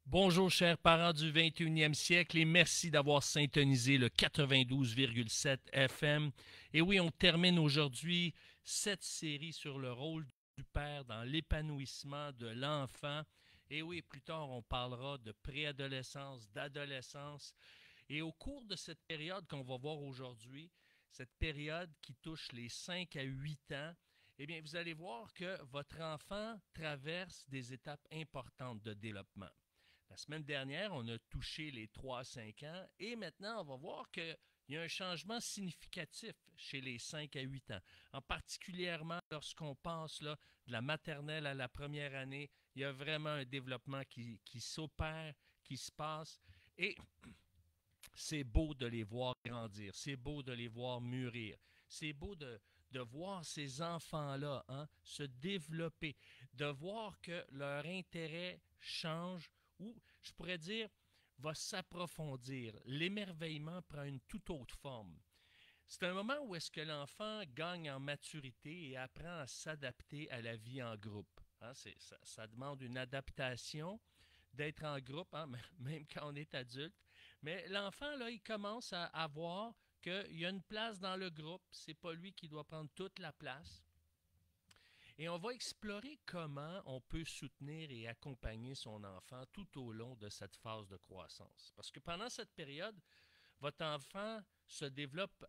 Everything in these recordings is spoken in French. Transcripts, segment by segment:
Bonjour chers parents du 21e siècle et merci d'avoir syntonisé le 92,7 FM. Et oui, on termine aujourd'hui cette série sur le rôle du père dans l'épanouissement de l'enfant. Et oui, plus tard, on parlera de préadolescence, d'adolescence. Et au cours de cette période qu'on va voir aujourd'hui, cette période qui touche les 5 à 8 ans, eh bien, vous allez voir que votre enfant traverse des étapes importantes de développement. La semaine dernière, on a touché les 3 à 5 ans et maintenant, on va voir qu'il y a un changement significatif chez les 5 à 8 ans. En particulièrement lorsqu'on passe là, de la maternelle à la première année, il y a vraiment un développement qui s'opère, qui se passe et c'est beau de les voir grandir, c'est beau de les voir mûrir, c'est beau de voir ces enfants-là se développer, de voir que leur intérêt change ou, je pourrais dire, va s'approfondir. L'émerveillement prend une toute autre forme. C'est un moment où est-ce que l'enfant gagne en maturité et apprend à s'adapter à la vie en groupe. Ça demande une adaptation d'être en groupe, même quand on est adulte. Mais l'enfant, là, il commence à voir qu'il y a une place dans le groupe. C'est pas lui qui doit prendre toute la place. Et on va explorer comment on peut soutenir et accompagner son enfant tout au long de cette phase de croissance. Parce que pendant cette période, votre enfant se développe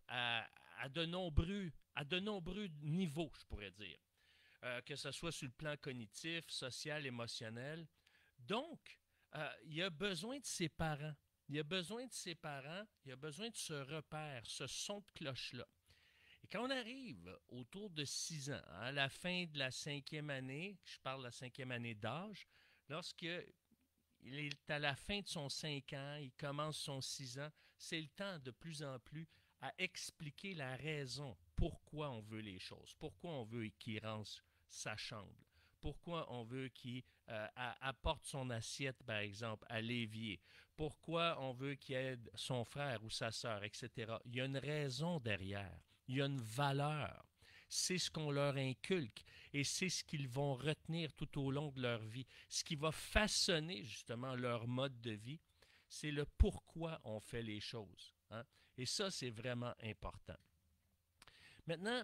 à de nombreux niveaux, je pourrais dire. Que ce soit sur le plan cognitif, social, émotionnel. Donc, il a besoin de ses parents. Il a besoin de ses parents, il a besoin de ce repère, ce son de cloche-là. Et quand on arrive autour de 6 ans, à la fin de la cinquième année, je parle de la cinquième année d'âge, lorsqu'il est à la fin de son 5 ans, il commence son 6 ans, c'est le temps de plus en plus à expliquer la raison pourquoi on veut les choses, pourquoi on veut qu'il range sa chambre, pourquoi on veut qu'il apporte son assiette, par exemple, à l'évier, pourquoi on veut qu'il aide son frère ou sa sœur, etc. Il y a une raison derrière, il y a une valeur. C'est ce qu'on leur inculque et c'est ce qu'ils vont retenir tout au long de leur vie. Ce qui va façonner justement leur mode de vie, c'est le pourquoi on fait les choses. Et ça, c'est vraiment important. Maintenant,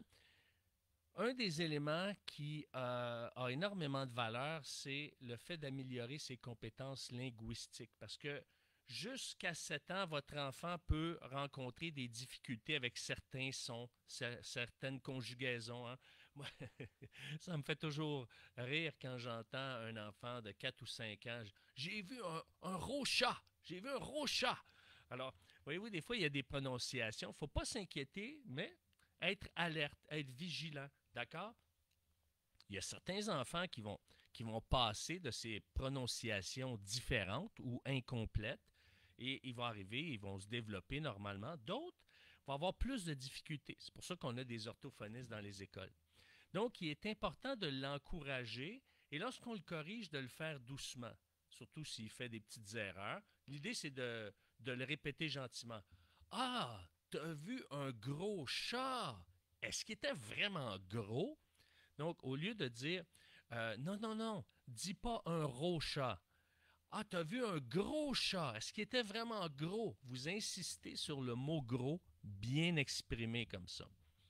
un des éléments qui a énormément de valeur, c'est le fait d'améliorer ses compétences linguistiques. Parce que jusqu'à 7 ans, votre enfant peut rencontrer des difficultés avec certains sons, certaines conjugaisons. Moi, ça me fait toujours rire quand j'entends un enfant de 4 ou 5 ans. J'ai vu un gros chat. J'ai vu un gros chat. Alors, voyez-vous, des fois, il y a des prononciations. Il ne faut pas s'inquiéter, mais être alerte, être vigilant. D'accord? Il y a certains enfants qui vont passer de ces prononciations différentes ou incomplètes et ils vont arriver, ils vont se développer normalement. D'autres vont avoir plus de difficultés. C'est pour ça qu'on a des orthophonistes dans les écoles. Donc, il est important de l'encourager et lorsqu'on le corrige, de le faire doucement, surtout s'il fait des petites erreurs. L'idée, c'est de le répéter gentiment. Ah, t'as vu un gros chat? Est-ce qu'il était vraiment gros? Donc, au lieu de dire non, non, non, dis pas un gros chat. Ah, t'as vu un gros chat. Est-ce qu'il était vraiment gros? Vous insistez sur le mot gros, bien exprimé comme ça.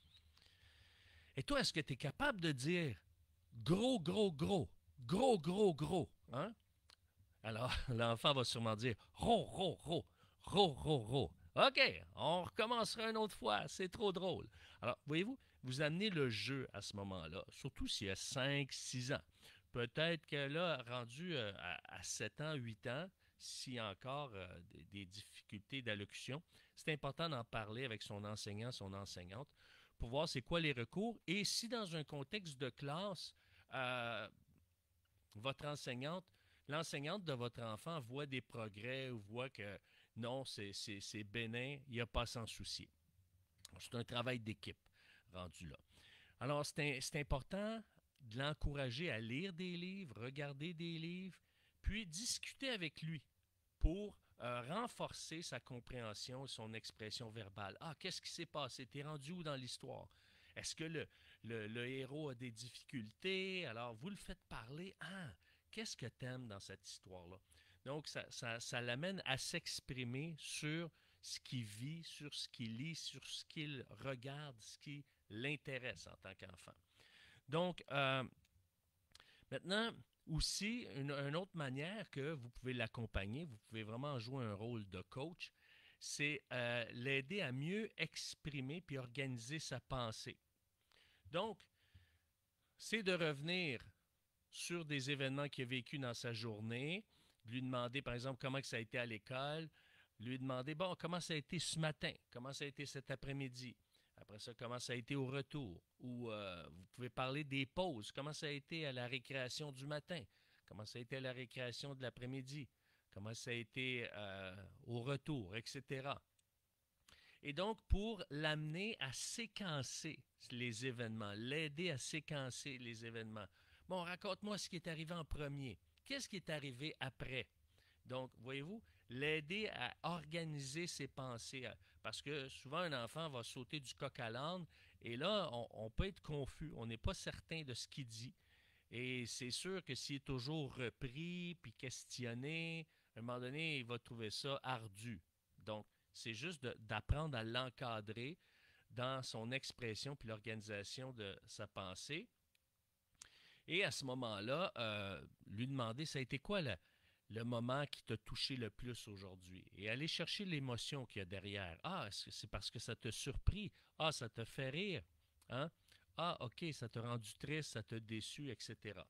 Et toi, est-ce que tu es capable de dire gros, gros, gros, gros, gros, gros, hein? Alors, l'enfant va sûrement dire ro, ro, ro, ro, ro, ro. OK, on recommencera une autre fois, c'est trop drôle. Alors, voyez-vous, vous amenez le jeu à ce moment-là, surtout s'il y a 5, 6 ans. Peut-être que là, rendu à 7 ans, 8 ans, s'il y a encore des difficultés d'allocution, c'est important d'en parler avec son enseignant, son enseignante, pour voir c'est quoi les recours. Et si dans un contexte de classe, euh, votre enseignante, l'enseignante de votre enfant voit des progrès ou voit que non, c'est bénin, il n'y a pas à s'en soucier. C'est un travail d'équipe rendu là. Alors, c'est important de l'encourager à lire des livres, regarder des livres, puis discuter avec lui pour renforcer sa compréhension et son expression verbale. Ah, qu'est-ce qui s'est passé? T'es rendu où dans l'histoire? Est-ce que le héros a des difficultés? Alors, vous le faites parler. Ah, qu'est-ce que t'aimes dans cette histoire-là? Donc, ça l'amène à s'exprimer sur ce qu'il vit, sur ce qu'il lit, sur ce qu'il regarde, ce qui l'intéresse en tant qu'enfant. Donc, maintenant, aussi, une autre manière que vous pouvez l'accompagner, vous pouvez vraiment jouer un rôle de coach, c'est l'aider à mieux exprimer puis organiser sa pensée. Donc, c'est de revenir sur des événements qu'il a vécu dans sa journée, de lui demander, par exemple, comment que ça a été à l'école, lui demander, bon, comment ça a été ce matin, comment ça a été cet après-midi, après ça, comment ça a été au retour, ou vous pouvez parler des pauses, comment ça a été à la récréation du matin, comment ça a été à la récréation de l'après-midi, comment ça a été au retour, etc. Et donc, pour l'amener à séquencer les événements, l'aider à séquencer les événements. Bon, raconte-moi ce qui est arrivé en premier. Qu'est-ce qui est arrivé après? Donc, voyez-vous, l'aider à organiser ses pensées. Parce que souvent, un enfant va sauter du coq à l'âne et là, on peut être confus. On n'est pas certain de ce qu'il dit. Et c'est sûr que s'il est toujours repris puis questionné, à un moment donné, il va trouver ça ardu. Donc, c'est juste d'apprendre à l'encadrer dans son expression puis l'organisation de sa pensée. Et à ce moment-là, lui demander, ça a été quoi le moment qui t'a touché le plus aujourd'hui? Et aller chercher l'émotion qu'il y a derrière. Ah, est-ce que c'est parce que ça t'a surpris? Ah, ça t'a fait rire? Hein? Ah, OK, ça t'a rendu triste, ça t'a déçu, etc.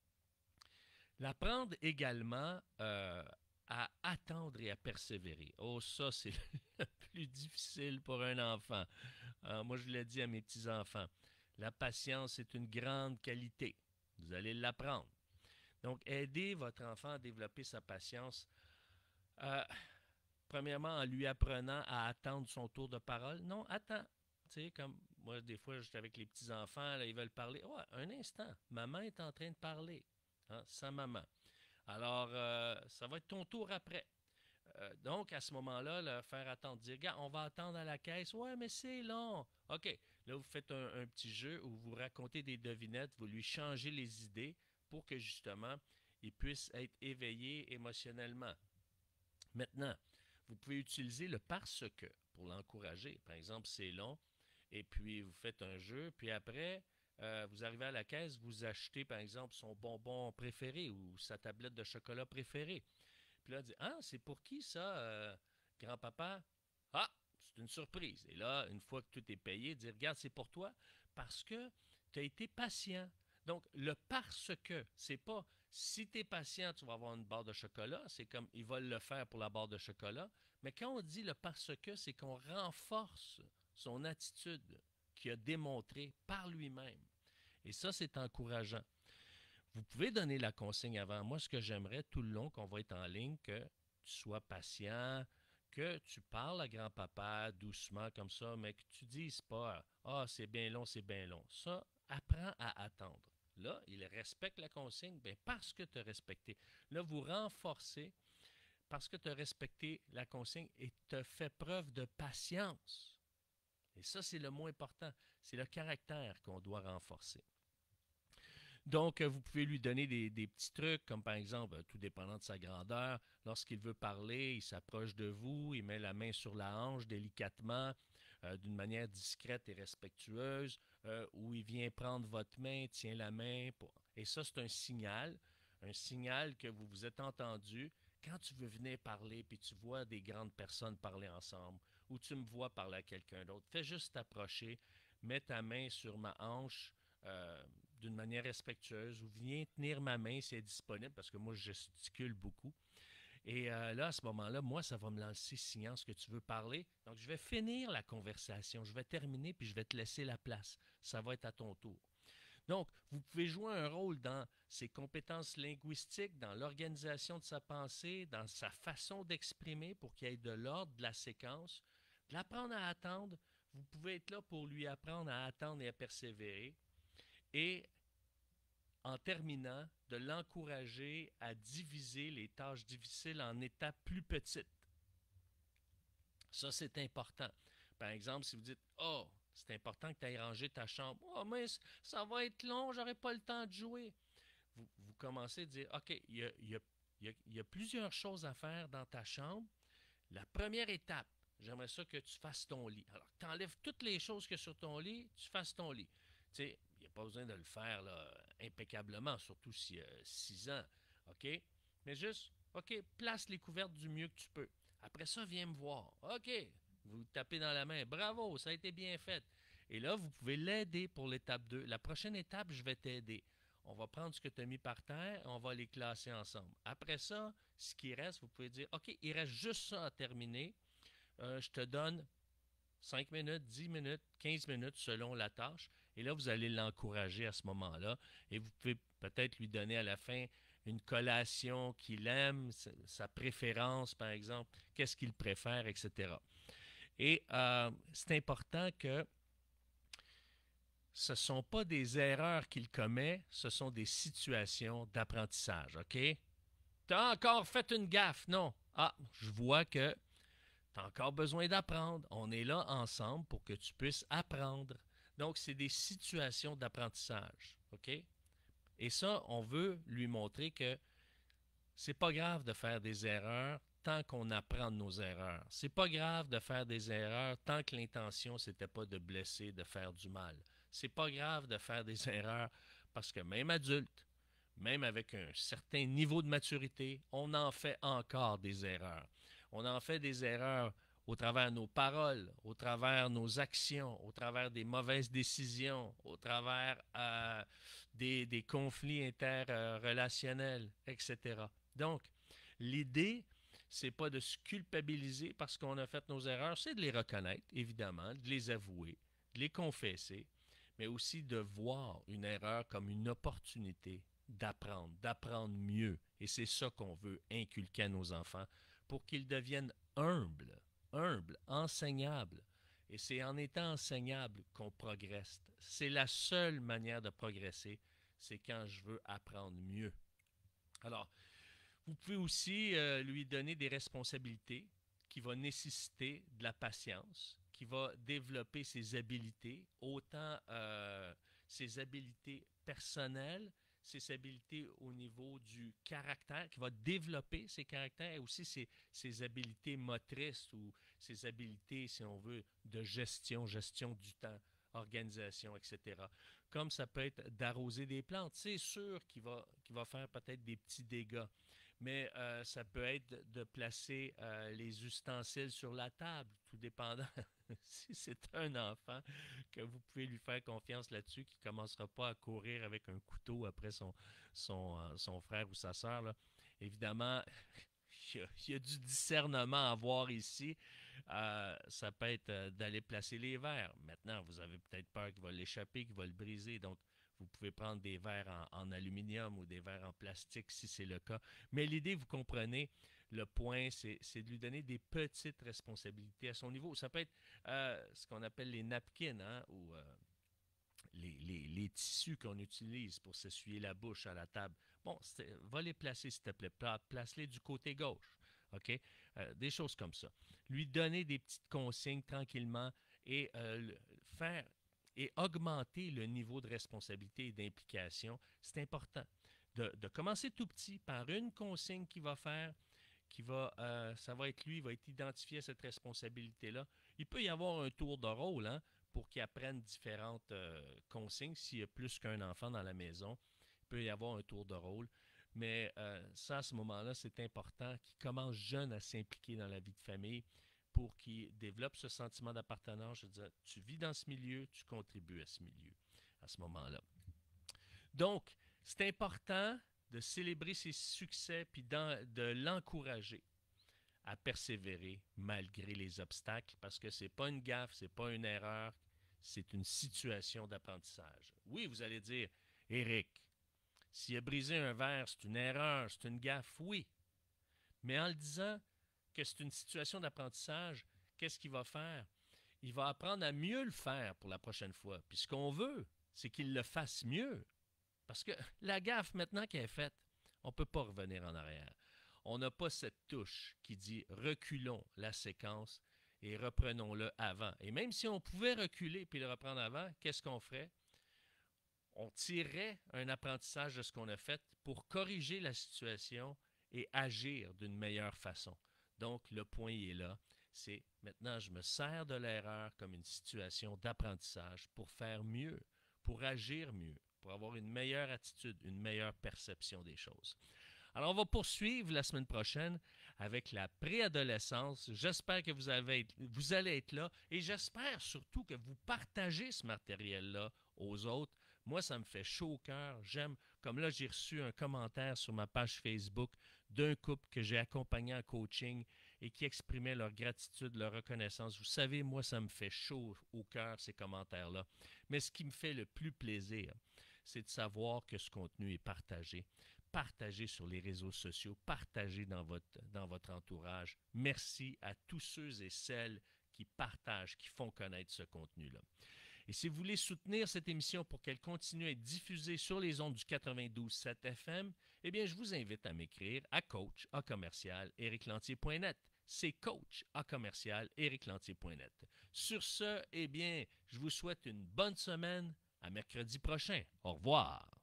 L'apprendre également à attendre et à persévérer. Oh, ça, c'est le plus difficile pour un enfant. Moi, je l'ai dit à mes petits-enfants. La patience est une grande qualité. Vous allez l'apprendre. Donc, aidez votre enfant à développer sa patience. Euh, Premièrement, en lui apprenant à attendre son tour de parole. Non, attends. Tu sais, comme moi, des fois, j'étais avec les petits-enfants, là, ils veulent parler. Ouais, un instant. Maman est en train de parler. Hein, sa maman. Alors, ça va être ton tour après. Donc, à ce moment-là, le faire attendre, dire, regarde, on va attendre à la caisse. Ouais, mais c'est long. OK. Là, vous faites un petit jeu où vous racontez des devinettes, vous lui changez les idées pour que justement, il puisse être éveillé émotionnellement. Maintenant, vous pouvez utiliser le parce que pour l'encourager. Par exemple, c'est long, et puis vous faites un jeu, puis après, vous arrivez à la caisse, vous achetez par exemple son bonbon préféré ou sa tablette de chocolat préférée. Puis là, elle dit, ah, c'est pour qui ça, grand-papa? Ah, c'est une surprise. Et là, une fois que tout est payé, dire, regarde, c'est pour toi parce que tu as été patient. Donc, le parce que, c'est pas si tu es patient, tu vas avoir une barre de chocolat. C'est comme ils veulent le faire pour la barre de chocolat. Mais quand on dit le parce que, c'est qu'on renforce son attitude qu'il a démontrée par lui-même. Et ça, c'est encourageant. Vous pouvez donner la consigne avant. Moi, ce que j'aimerais tout le long qu'on va être en ligne, que tu sois patient, que tu parles à grand-papa doucement comme ça, mais que tu dises pas ah, c'est bien long, c'est bien long. Ça, apprends à attendre. Là, il respecte la consigne, bien parce que tu as respecté. Là, vous renforcez parce que tu as respecté la consigne et tu as fait preuve de patience. Et ça, c'est le mot important. C'est le caractère qu'on doit renforcer. Donc, vous pouvez lui donner des petits trucs, comme par exemple, tout dépendant de sa grandeur, lorsqu'il veut parler, il s'approche de vous, il met la main sur la hanche délicatement, d'une manière discrète et respectueuse, ou il vient prendre votre main, tient la main. Et ça, c'est un signal que vous vous êtes entendu. Quand tu veux venir parler, puis tu vois des grandes personnes parler ensemble, ou tu me vois parler à quelqu'un d'autre, fais juste t'approcher, mets ta main sur ma hanche, d'une manière respectueuse ou viens tenir ma main si elle est disponible parce que moi je gesticule beaucoup. Et là, à ce moment-là, moi, ça va me lancer signant ce que tu veux parler. Donc, je vais finir la conversation, je vais terminer puis je vais te laisser la place. Ça va être à ton tour. Donc, vous pouvez jouer un rôle dans ses compétences linguistiques, dans l'organisation de sa pensée, dans sa façon d'exprimer pour qu'il y ait de l'ordre, de la séquence, de l'apprendre à attendre. Vous pouvez être là pour lui apprendre à attendre et à persévérer. Et en terminant, de l'encourager à diviser les tâches difficiles en étapes plus petites. Ça, c'est important. Par exemple, si vous dites, oh, c'est important que tu ailles ranger ta chambre. Oh, mais ça va être long, j'aurai pas le temps de jouer. Vous commencez à dire, OK, il y a il y a plusieurs choses à faire dans ta chambre. La première étape, j'aimerais ça que tu fasses ton lit. Alors, tu enlèves toutes les choses que sur ton lit, tu fasses ton lit. Tu sais, il n'y a pas besoin de le faire là, impeccablement, surtout s'il y a 6 ans. OK? Mais juste, OK, place les couvertes du mieux que tu peux. Après ça, viens me voir. OK, vous tapez dans la main. Bravo, ça a été bien fait. Et là, vous pouvez l'aider pour l'étape 2. La prochaine étape, je vais t'aider. On va prendre ce que tu as mis par terre et on va les classer ensemble. Après ça, ce qui reste, vous pouvez dire, OK, il reste juste ça à terminer. Je te donne 5 minutes, 10 minutes, 15 minutes selon la tâche. Et là, vous allez l'encourager à ce moment-là. Et vous pouvez peut-être lui donner à la fin une collation qu'il aime, sa préférence, par exemple, qu'est-ce qu'il préfère, etc. Et c'est important que ce ne sont pas des erreurs qu'il commet, ce sont des situations d'apprentissage, OK? Tu as encore fait une gaffe, non? Ah, je vois que tu as encore besoin d'apprendre. On est là ensemble pour que tu puisses apprendre. Donc, c'est des situations d'apprentissage, OK? Et ça, on veut lui montrer que c'est pas grave de faire des erreurs tant qu'on apprend de nos erreurs. C'est pas grave de faire des erreurs tant que l'intention c'était pas de blesser, de faire du mal. C'est pas grave de faire des erreurs parce que même adulte, même avec un certain niveau de maturité, on en fait encore des erreurs. On en fait des erreurs au travers de nos paroles, au travers de nos actions, au travers des mauvaises décisions, au travers des conflits interrelationnels, etc. Donc, l'idée, c'est pas de se culpabiliser parce qu'on a fait nos erreurs, c'est de les reconnaître, évidemment, de les avouer, de les confesser, mais aussi de voir une erreur comme une opportunité d'apprendre mieux. Et c'est ça qu'on veut inculquer à nos enfants pour qu'ils deviennent humbles, enseignables. Et c'est en étant enseignable qu'on progresse. C'est la seule manière de progresser, c'est quand je veux apprendre mieux. Alors, vous pouvez aussi lui donner des responsabilités qui vont nécessiter de la patience, qui va développer ses habiletés, autant ses habiletés personnelles, ses habiletés au niveau du caractère, qui va développer ses caractères et aussi ses habiletés motrices ou ses habiletés, si on veut, de gestion du temps, organisation, etc. Comme ça peut être d'arroser des plantes. C'est sûr qu'il va faire peut-être des petits dégâts, mais ça peut être de placer les ustensiles sur la table, tout dépendant. Si c'est un enfant, que vous pouvez lui faire confiance là-dessus, qui ne commencera pas à courir avec un couteau après son frère ou sa sœur, là. Évidemment, il y a du discernement à avoir ici. Ça peut être d'aller placer les verres. Maintenant, vous avez peut-être peur qu'il va l'échapper, qu'il va le briser. Donc, vous pouvez prendre des verres en aluminium ou des verres en plastique si c'est le cas. Mais l'idée, vous comprenez, le point, c'est de lui donner des petites responsabilités à son niveau. Ça peut être ce qu'on appelle les napkins, hein, ou les tissus qu'on utilise pour s'essuyer la bouche à la table. Bon, va les placer, s'il te plaît. Place-les du côté gauche. OK? Des choses comme ça. Lui donner des petites consignes tranquillement et faire et augmenter le niveau de responsabilité et d'implication. C'est important. De commencer tout petit par une consigne qu'il va faire, ça va être lui, il va être identifié à cette responsabilité-là. Il peut y avoir un tour de rôle, hein, pour qu'il apprenne différentes consignes. S'il y a plus qu'un enfant dans la maison, il peut y avoir un tour de rôle. Mais ça, à ce moment-là, c'est important qu'il commence jeune à s'impliquer dans la vie de famille pour qu'il développe ce sentiment d'appartenance. Je veux dire, tu vis dans ce milieu, tu contribues à ce milieu à ce moment-là. Donc, c'est important de célébrer ses succès puis de l'encourager à persévérer malgré les obstacles parce que c'est pas une gaffe, c'est pas une erreur, c'est une situation d'apprentissage. Oui, vous allez dire, Éric, s'il a brisé un verre, c'est une erreur, c'est une gaffe, oui. Mais en le disant que c'est une situation d'apprentissage, qu'est-ce qu'il va faire? Il va apprendre à mieux le faire pour la prochaine fois. Puis ce qu'on veut, c'est qu'il le fasse mieux. Parce que la gaffe, maintenant qu'elle est faite, on ne peut pas revenir en arrière. On n'a pas cette touche qui dit reculons la séquence et reprenons-le avant. Et même si on pouvait reculer puis le reprendre avant, qu'est-ce qu'on ferait? On tirerait un apprentissage de ce qu'on a fait pour corriger la situation et agir d'une meilleure façon. Donc, le point est là. C'est maintenant, je me sers de l'erreur comme une situation d'apprentissage pour faire mieux, pour agir mieux, pour avoir une meilleure attitude, une meilleure perception des choses. Alors, on va poursuivre la semaine prochaine avec la préadolescence. J'espère que vous allez être là et j'espère surtout que vous partagez ce matériel-là aux autres. Moi, ça me fait chaud au cœur. J'aime, comme là, j'ai reçu un commentaire sur ma page Facebook d'un couple que j'ai accompagné en coaching et qui exprimait leur gratitude, leur reconnaissance. Vous savez, moi, ça me fait chaud au cœur, ces commentaires-là. Mais ce qui me fait le plus plaisir, c'est de savoir que ce contenu est partagé. Partagez sur les réseaux sociaux, partagez dans votre entourage. Merci à tous ceux et celles qui partagent, qui font connaître ce contenu-là. Et si vous voulez soutenir cette émission pour qu'elle continue à être diffusée sur les ondes du 92.7 FM, eh bien, je vous invite à m'écrire à coach@ericlantier.net. C'est coach@ericlantier.net. Sur ce, eh bien, je vous souhaite une bonne semaine. À mercredi prochain. Au revoir.